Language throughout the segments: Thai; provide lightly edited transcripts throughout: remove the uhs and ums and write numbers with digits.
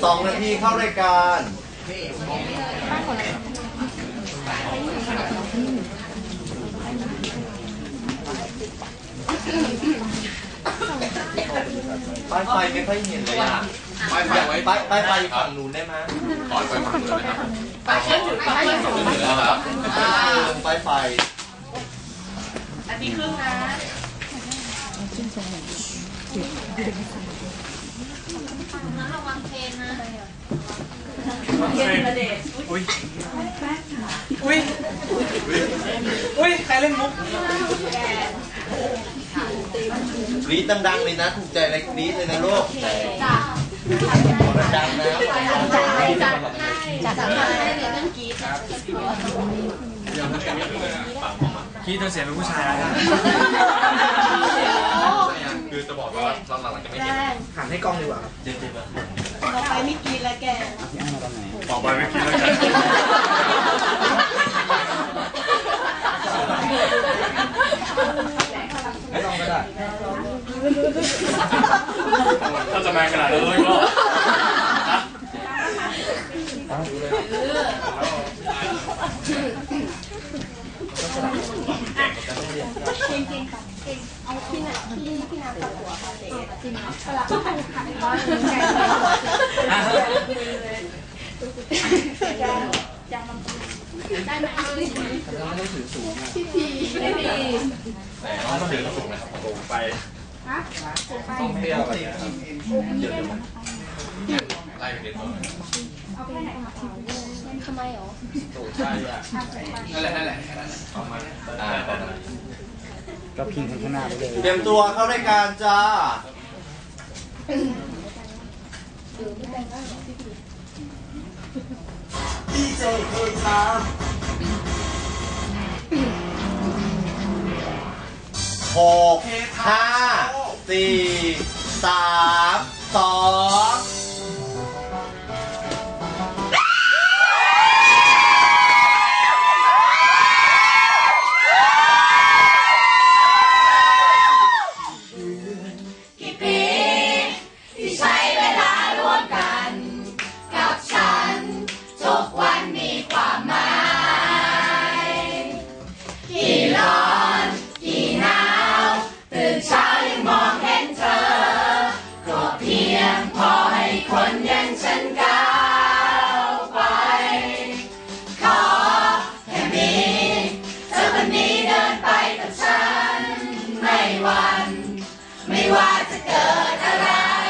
2 นาทีเข้ารายการป้ายไฟไม่ค่อยเห็นเลยอ่ะป้ายไฟไว้ป้ายไฟฝั่งนู้นได้ไหมขอไปฝั่งนู้นนะครับป้ายไฟสูงป้ายไฟนาทีครึ่งนะระวังเพลงนะเย็นประเด็นอุ้ยใครเล่นมุกกรี๊ดดังๆเลยนะถูกใจอะไรกรี๊ดเลยนะลูกดังนะจัดให้เนี่ยต้องกรี๊ดคีย์ตัวเสียงเป็นผู้ชายแล้วคือจะบอกว่าตอนหลังจะไม่เห็นหันให้กล้องดีกว่าครับเจ็บๆต่อไปไม่กรี๊ดแล้วแกต่อไปไม่กินแล้วกันไม่ลองก็ได้ถ้าจะมาขนาดนั้นเลยก็เก่งค่ะเก่งเอาพี่น้ำตัดหัวค่ะเด็กจริงเวลาเขาขายขายร้อยยังลำพูได้ไหมไม่ได้ถือสูงนะพี่ไม่ดีแต่น้องต้องถือสูงนะครับสูงไปฮะต้องเที่ยวอะไรนะครับเดี๋ยวไล่ไปเด็ดตัวเอาไปไหนทำไมหรอสูงใช่นั่นแหละประมาณก็พิงข้างหน้าไปเลยเตรียมตัวเข้ารายการจ้าพี่เจเคยทำ6 5 4 3 2 ไม่ว่าจะเกิดอะไร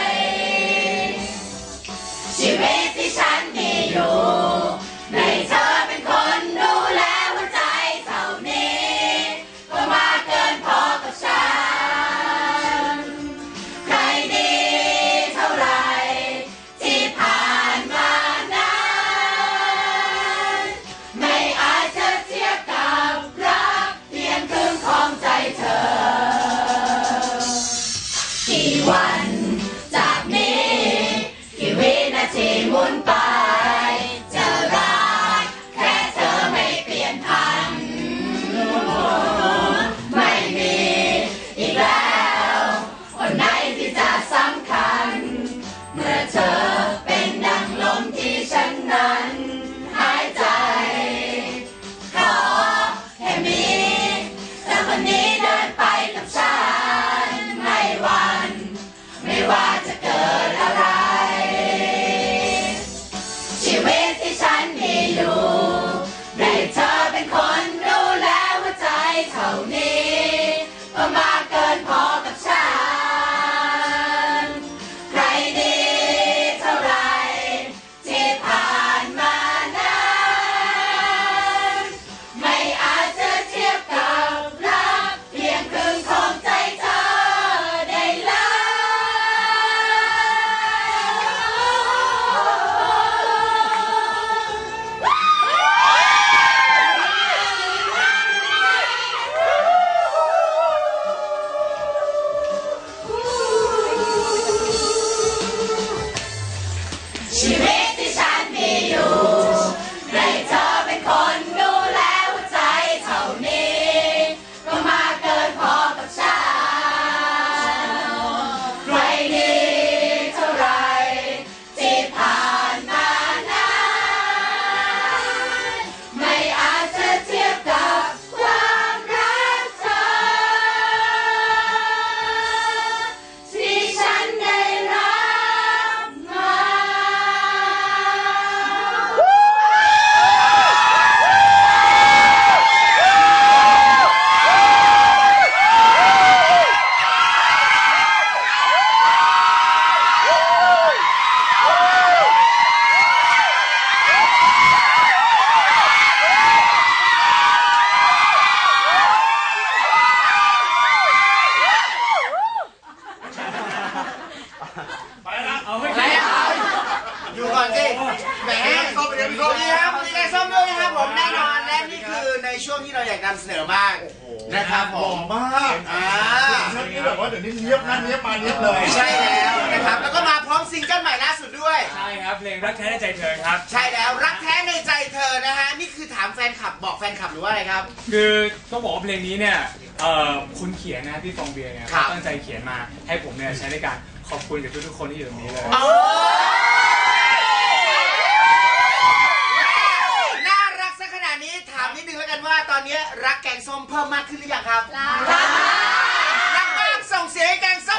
ชีวิตที่ฉันมีอยู่ในเธอเป็นคนดูแลหัวใจเท่านี้ก็มากเกินพอกับฉันใครดีเท่าไรที่ผ่านมานั้นไม่อาจจะเทียบกับรักเพียงครึ่งของใจเธอกี่วันจากนี้กี่วินาทีหมุนไปจะรักแค่เธอไม่เปลี่ยนพันไม่มีอีกแล้วคนไหนที่จะสำคัญเมื่อเธอเป็นดังลมที่ฉันนั้นหายใจขอแค่มีเธอคนนี้เดินไปกับฉันไม่วันไม่ว่าจะเกิดอะไรชีวิตที่ฉันมีอยู่ได้เธอเป็นคนดูแลหัวใจเท่านี้ก็มากเกินพอกับฉันใครดีเท่าไรที่ผ่านมานั้นไม่อาจจะเทียบกับรักเพียงครึ่งของใจเธอได้เลยนำเสนอมากนะครับผหล่อมมากฉันนี่แบบว่าเดี๋ยวนี้เนียบนั่นเนียบมาเนียบเลยใช่แล้วนะครับแล้วก็มาพร้อมซิงเกิลใหม่ล่าสุดด้วยใช่ครับเพลงรักแท้ในใจเธอครับใช่แล้วรักแท้ในใจเธอนะฮะนี่คือถามแฟนคลับบอกแฟนคลับหรือว่าอะไรครับคือต้องบอกว่าเพลงนี้เนี่ยคุณเขียนนะพี่ฟองเบียร์เนี่ยครับตั้งใจเขียนมาให้ผมเนี่ยใช้ในการขอบคุณกับทุกๆคนที่อยู่ตรงนี้เลยน่ารักซะขนาดนี้ถามนิดนึงแล้วกันว่าตอนนี้รักแกงส้มเพิ่มมากขึ้นหรือยังครับรักมากส่งเสียงให้แกงส้ม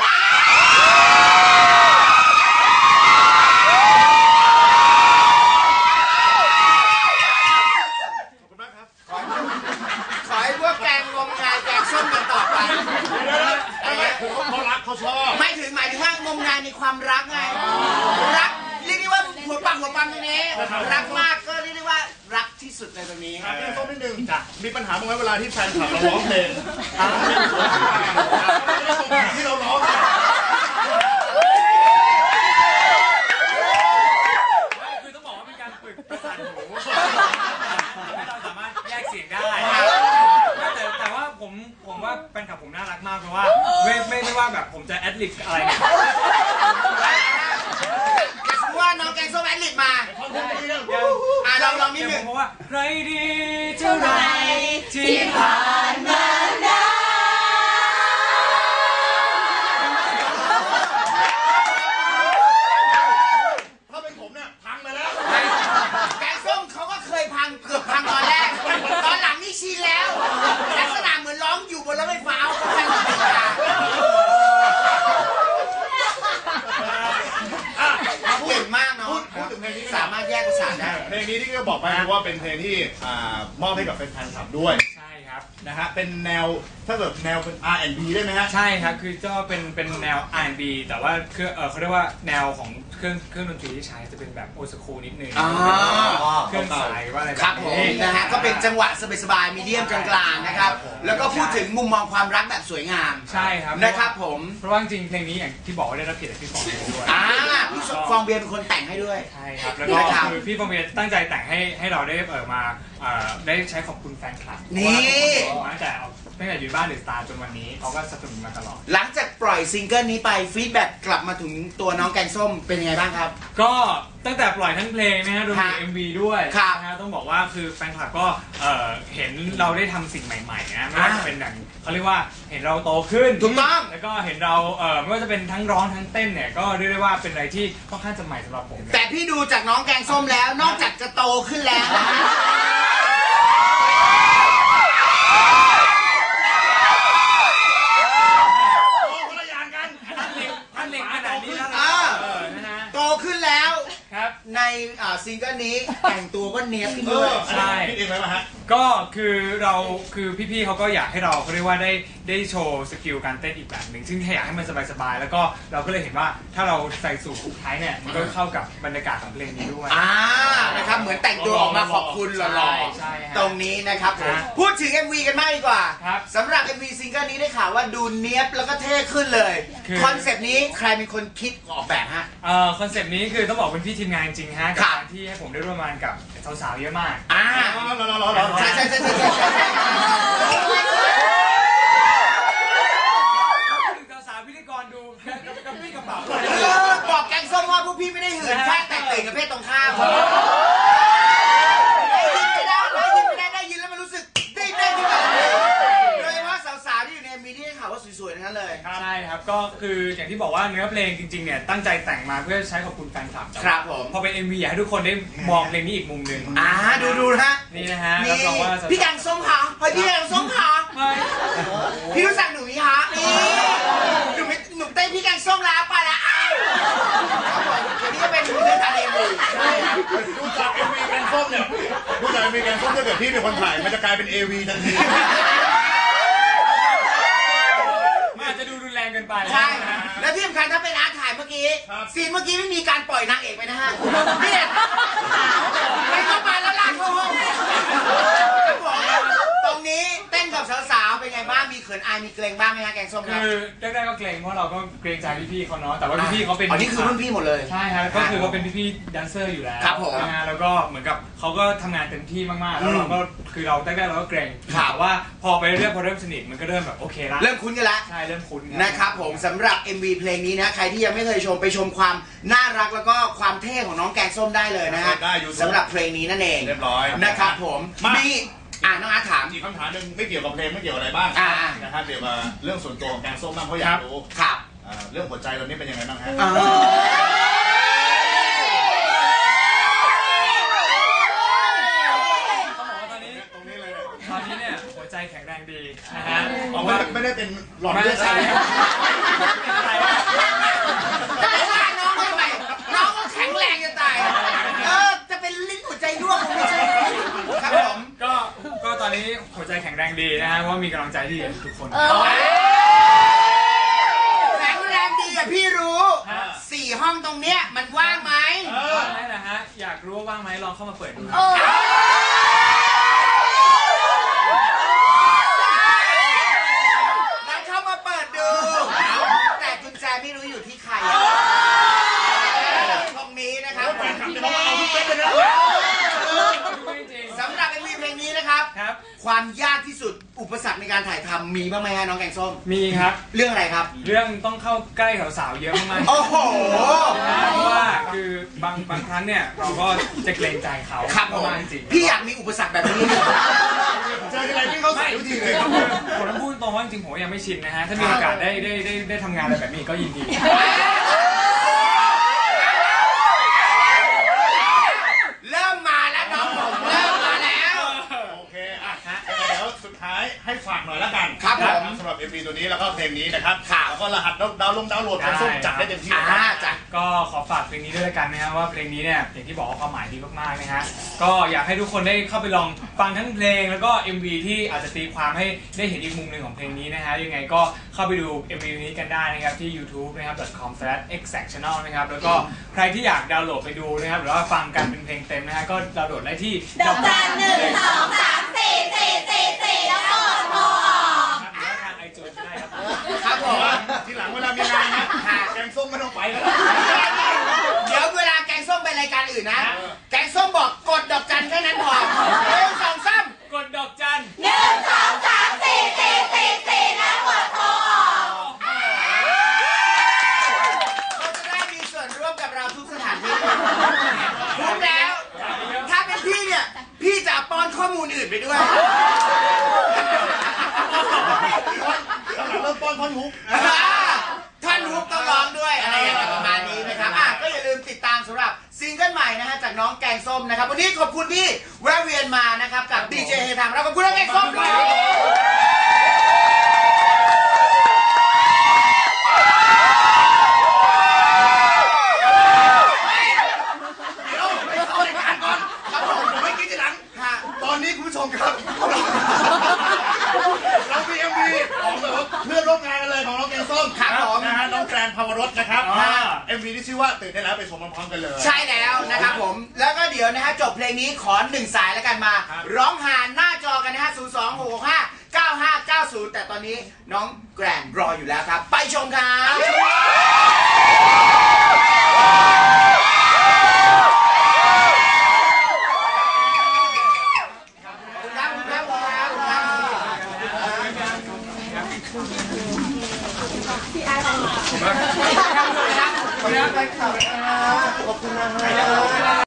ขอให้พวกแกงงมงายแกงส้มกันต่อไปเขารักเขาชอบไม่ถึงหมายถึงว่างมงายในความรักไงรักเรียกได้ว่าหัวปักหัวปั๊มตรงนี้รักมากก็เรียกได้ว่ารักที่สุดในตรงนี้ถามพี่ส้มนิดนึงมีปัญหาบ้างไหมเวลาที่แฟนคลับเราร้องเพลงที่เราร้องคือต้องบอกว่าเป็นการฝึกประสาทหูให้เราสามารถแยกเสียงได้แต่ว่าผมว่าแฟนคลับผมน่ารักมากเพราะว่าไม่ว่าแบบผมจะแอดลิปอะไรเนี่ยแต่สมมติว่าน้องแกงส้มแอดลิปมาลองนิดหนึ่งเพราะว่าใครดีเท่าไรที่ผ่านมาถ้าเป็นผมเนี่ยพังไปแล้วแกงส้มเขาก็เคยพังเกือบพังตอนแรกตอนหลังนี่ชินแล้วลักษณะเหมือนร้องอยู่บนรถไฟฟ้าเขาแค่ติดตาเก่งมากเนาะพูดถึงเพลงนี้สามารถแยกประสาทได้เพลงนี้ที่ก็บอกไปว่าเป็นเพลงที่มอบให้กับแฟนคลับด้วยใช่ครับนะฮะเป็นแนวถ้าแบบแนวเป็น R&B ได้ไหมฮะใช่ครับคือก็เป็นแนว R&B แต่ว่าเขาเรียกว่าแนวของเครื่องดนตรีที่ใช้จะเป็นแบบโอสคูนิดนึงเครื่องสายว่าอะไรครับผมนะฮะก็เป็นจังหวะสบายๆมีเดียมกลางๆนะครับแล้วก็พูดถึงมุมมองความรักแบบสวยงามใช่ครับนะครับผมเพราะว่าจริงเพลงนี้อย่างที่บอกว่าได้รับเกียรติจากพี่ฟองเบียร์ด้วยพี่ฟองเบียร์เป็นคนแต่งให้ด้วยใช่ครับแล้วก็คือพี่ฟองเบียร์ตั้งใจแต่งให้เราได้มาได้ใช้ขอบคุณแฟนคลับตั้งแต่อยู่บ้านเดอะสตาร์จนวันนี้เขาก็สนับสนุนมาตลอดหลังจากปล่อยซิงเกิลนี้ไปฟีดแบ็กกลับมาถึงตัวน้องแกงส้มเป็นยังไงบ้างครับก็ตั้งแต่ปล่อยทั้งเพลงนะฮะรวมถึง MV ด้วยนะฮะต้องบอกว่าคือแฟนคลับก็เห็นเราได้ทำสิ่งใหม่ๆนะไม่ว่าจะเป็นอย่างเขาเรียกว่าเห็นเราโตขึ้นถูกต้องแล้วก็เห็นเราไม่ว่าจะเป็นทั้งร้องทั้งเต้นเนี่ยก็เรียกได้ว่าเป็นอะไรที่ค่อนข้างจะใหม่สำหรับผมแต่พี่ดูจากน้องแกงส้มแล้วนอกจากจะโตขึ้นแล้วโตขึ้นแล้วในซิงเกิลนี้แต่งตัวก็เนี้ยบขึ้นด้วยใช่พี่เองไหมฮะก็คือพี่ๆเขาก็อยากให้เราเรียกว่าได้โชว์สกิลการเต้นอีกแบบหนึ่งซึ่งอยากให้มันสบายๆแล้วก็เราก็เลยเห็นว่าถ้าเราใส่สูทผูกไทยเนี่ยมันก็เข้ากับบรรยากาศของเพลงนี้ด้วยนะครับเหมือนแต่งตัวออกมาขอบคุณหล่อๆตรงนี้นะครับผมพูดถึง MV กันมากดีกว่าสำหรับ MV ซิงเกิลนี้ได้ข่าวว่าดูเนี้ยบแล้วก็เท่ขึ้นเลยคอนเซปต์นี้ใครเป็นคนคิดออกแบบฮะคอนเซปต์นี้คือต้องบอกเป็นพี่ทีมงานจริงฮะกับการที่ให้ผมได้ร่วมงานกับสาวๆเยอะมากใช่สาวพิธีกรดูกับพี่กระเป๋าบอกแกงส้มว่าพวกพี่ไม่ได้หื่นแค่แตกตื่นกับเพศตรงข้ามได้ยินแล้วมันรู้สึกได้ที่แบบโดยเฉพาะสาวๆที่อยู่ในมีที่ข่าวว่าสวยๆทั้งนั้นเลยใช่ครับก็คืออย่างที่บอกว่าเนื้อเพลงจริงๆเนี่ยตั้งใจแต่งมาเพื่อใช้ขอบคุณแฟนคลับครับผมพอเป็น MV อยากให้ทุกคนได้มองเพลงนี้อีกมุมหนึ่งดูนะฮะนี่นะฮะรับรองว่าพี่แกงส้มค่ะพี่แกงส้มค่ะพี่รู้จักหนูไหมคะนี่หนูเต้นพี่แกงส้มแล้วไปละนี่ก็เป็นเรื่องการMV ดูจาก MV แกงส้มเนี่ยดูจาก MV แกงส้มถ้าเกิดพี่เป็นคนถ่ายมันจะกลายเป็น AV ทันทีมันอาจจะดูรุนแรงเกินไปใช่แล้วที่สำคัญถ้าเป็นอาร์ตถ่ายเมื่อกี้ซีนเมื่อกี้ไม่มีการปล่อยนางเอกไปนะฮะพี่เด็ดไปเข้ามาแล้วลากเข้าห้องตรงนี้เต้นกับสาวๆไปเป็นไงบ้างมีเขินอายมีเกรงบ้างไหมฮะแกงส้มครับคือแรกๆก็เกรงเพราะเราก็เกรงใจพี่ๆเขาเนาะแต่ว่าพี่ๆเขาเป็นอ๋อนี่คือรุ่นพี่หมดเลยใช่ครับก็คือเขาเป็นพี่ๆแดนเซอร์อยู่แล้วครับผมนะฮะแล้วก็เหมือนกับเขาก็ทำงานเต็มที่มากๆแล้วเราก็คือเราแรกๆเราก็เกรงครับแต่ว่าพอไปเรื่อยๆพอเริ่มสนิทมันก็เริ่มแบบโอเคละเริ่มคุ้นกันแล้วใช่เริ่มคุ้นนะครับผมสำหรับ MV เพลงนี้นะใครที่ยังไม่เคยชมไปชมความน่ารักแล้วก็ความเท่ของน้องแกงส้มได้เลยนะฮะได้ YouTube สำหรับเพลงนี้นั่นเองเรียบร้อยนะครับผมมีน้องอาร์ตถามอีกคำถามหนึ่งไม่เกี่ยวกับเพลงไม่เกี่ยวอะไรบ้างอ่านะครับเกี่ยวกับเรื่องส่วนตัวของแกงส้มบ้างเพราะอยากรู้ครับเรื่องหัวใจตอนนี้เป็นยังไงบ้างฮะเขาบอกว่าตอนนี้ตรงนี้เลยตอนนี้เนี่ยหัวใจแข็งแรงดีนะฮะอ๋อไม่ได้เป็นหลอดไม่เลือดใช่ใช่ไหมอะไรจะไปว่าน้องทำไมน้องก็แข็งแรงจะตายจะเป็นลิ้นหัวใจร่วงคงไม่ใช่ครับผมก็ตอนนี้หัวใจแข็งแรงดีนะฮะเพราะว่ามีกำลังใจที่ดีทุกคนแข็งแรงดีอะพี่รู้4 ห้องตรงเนี้ยมันว่างไหมว่างไหมนะฮะอยากรู้ว่าว่างไหมลองเข้ามาเปิดดูงั้นเข้ามาเปิดดูแต่กุญแจไม่รู้อยู่ที่ใครตรงนี้นะครับ สำหรับ MV เพลงนี้นะครับครับความยากที่สุดอุปสรรคในการถ่ายทำมีบ้างไหมฮะน้องแกงส้มมีครับเรื่องอะไรครับเรื่องต้องเข้าใกล้สาวๆเยอะมากๆโอ้โหเพราะว่าคือบางครั้งเนี่ยเราก็จะเกรงใจเขาครับผมมากจริงพี่อยากมีอุปสรรคแบบนี้เจออะไรที่เขาใส่ทุกทีเลยผมต้องพูดตรงว่าจริงๆผมยังไม่ชินนะฮะถ้ามีโอกาสได้ทำงานอะไรแบบนี้ก็ยินดีเริ่มมาแล้วน้องผมเริ่มมาแล้วโอเคอ่ะเดี๋ยวสุดท้ายให้ฝากหน่อยละกันครับผมสำหรับ MV ตัวนี้แล้วก็เพลงนี้นะครับครับแล้วก็รหัสดาวน์โหลดแกงส้มจัดได้เต็มที่เลยจ้ะก็ขอฝากเพลงนี้ด้วยละกันนะครับว่าเพลงนี้เนี่ยอย่างที่บอกว่าความหมายดีมากๆนะฮะก็อยากให้ทุกคนได้เข้าไปลองฟังทั้งเพลงแล้วก็ MV ที่อาจจะตีความให้ได้เห็นอีกมุมหนึ่งของเพลงนี้นะฮะยังไงก็เข้าไปดู MV นี้กันได้นะครับที่ YouTube นะครับ .com/exactchannel นะครับแล้วก็ใครที่อยากดาวน์โหลดไปดูนะครับหรือว่าฟังกันเป็นเพลงเต็มนะฮะก็ดาวน์โหลดได้ที่ดอกจัน 1 2 3 4 4 4 4แล้วก็โทรออกหรือว่าทาง iTunes ได้ครับครับผมทีหลังเวลามีงานนะแกงส้มไม่ต้องไปแล้วเดี๋ยวเวลาแกงส้มไปรายการอื่นนะ แกงส้มบอกกดดอกจันแค่นั้นพอ1 2 3 กดดอกจัน 1 2 3 4 4 4 4แล้วกดโทรออกเขาจะได้มีส่วนร่วมกับเราทุกสถานที่รู้แล้ว ถ้าเป็นพี่เนี่ย พี่จะป้อนข้อมูลอื่นไปด้วยเริ่มต้นท่อนฮุกท่านฮุกต้องร้องด้วยอะไรอย่างเงี้ยประมาณนี้นะครับก็อย่าลืมติดตามสำหรับซิงเกิลใหม่นะฮะจากน้องแกงส้มนะครับวันนี้ขอบคุณที่แวะเวียนมานะครับกับดีเจเฮทามเราขอบคุณน้องแกงส้มด้วยตอนนี้คุณผู้ชมครับ เรามี MV ของแบบว่าเพื่อนร่วมงานกันเลยของน้องแกงส้มครับผมนะฮะน้องแกรนภาวรสนะครับ MV ที่ชื่อว่าตื่นได้แล้วไปชมพร้อมๆกันเลยใช่แล้วนะครับผมแล้วก็เดี๋ยวนะฮะจบเพลงนี้ขอ1 สายแล้วกันมา ร้องหาหน้าจอกันนะฮะ026659590แต่ตอนนี้น้องแกรนรออยู่แล้วครับ ไปชมครับขอบคุณนะ